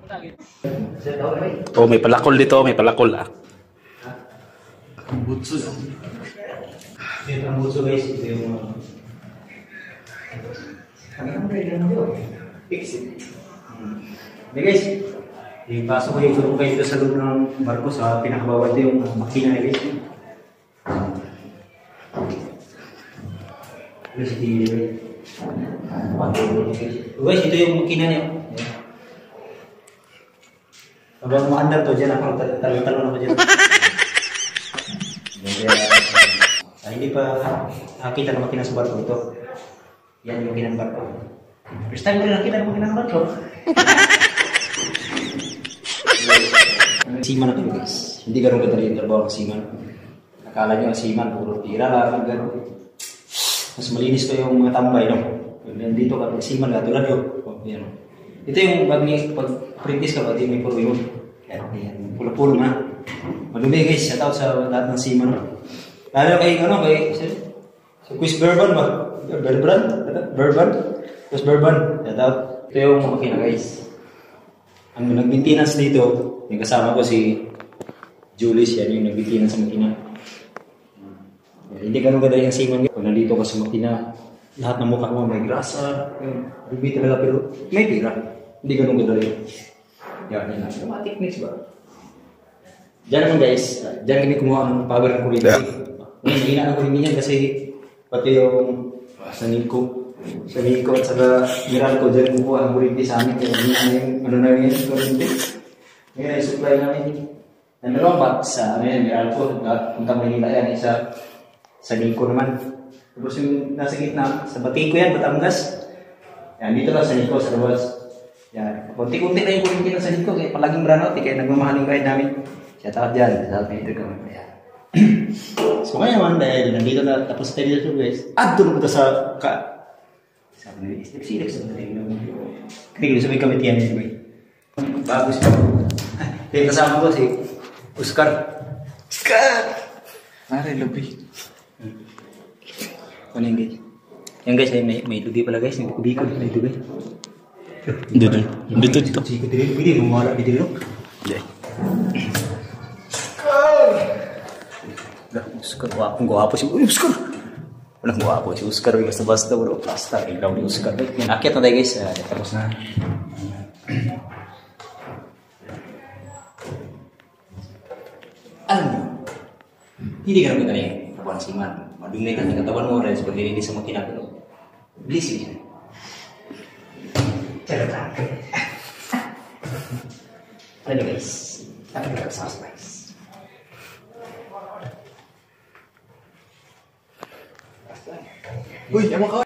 Oh, may palakol dito, may palakol ah. Butsu. Ito ang butsu guys, ito yung ano kayo dito? Exit. Guys, ipasok ko yung tulong kayo dito sa loob ng barko sa pinakabawal ito yung makina na guys. Guys, ito yung makina niya. Habang maandar to dyan, ako talong-talong ako dyan. Hindi pa nakita na makina sa barko ito. Yan yung makina ng barko. First time ko rin nakita ng makina ng barko. Seaman ako guys. Hindi ganun kadali yung trabaho ng seaman. Akala nyo ang seaman, puro tira lang, gano'n. Mas malinis pa yung mga tambay, no? Nandito kapag seaman, katulad yun. Ito yung pag-practice ka, pati may puro yun. Yan, pulo-pulo na. Madumi guys, shout out sa lahat ng seaman. Lalo kay, sa Quiz Bourbon ba? Bourbon? Quiz Bourbon. Shout out. Ito yung makina guys. Ang nag-maintenance dito, yung kasama ko si Julius, yan yung nag-maintenance sa makina. Hindi ganun kadali ang seaman. Kung nandito ka sa makina, lahat ng mukha mo may grasa, rubi talaga, pero may tira. Hindi ganun kadali. Yan lang. Mga techniques ba? Diyan naman guys, diyan kami kumuha ng power ng kuryente. Ngayon, hina ng kuryente niyan kasi pati yung sa Nico at saka Meralco, diyan kumuha ng kuryente sa amin. Kaya hina na yung ano na yun, kuryente. Ngayon ay supply namin. Ang dalawang box sa Meralco, punta Manila yan, isa sa Nico naman. Tapos yung nasa gitna, sa Batico yan, Batangas. Yan, dito lang sa Nico, sa labas. Yan, kunti-kunti na yung kuryente ng sa Nico, kaya palaging branout, kaya nagmamahal yung ride namin. Shout out dyan, shout out na ito kami. So kaya naman, dahil nandito na, tapos tayo dito guys, tulog ito sa sabi na, step-silek sa mga kaya sa may kamitiyan nito guys. Bago siya. Kaya kasama ko si Oscar. Mare, lubi. Ano yung guys? Yan guys, may lugi pala guys, may kubikod na ito guys. Dito. Sikot din, pwede mawala dito no? Oscar, wapong guwapo si Oscar. Walang guwapo si Oscar, basta-basta bro, basta ilaw ni Oscar. Akyat na tayo guys, tapos na. Alam mo, hindi ka naman ganyan, kabuan si Man. Madumi na ng katawan mo, rin sa paglilinis sa mga kinagano. Bilis yun. Charot lang. Ano guys, tapos na ka-sauce guys. Uy, emang ka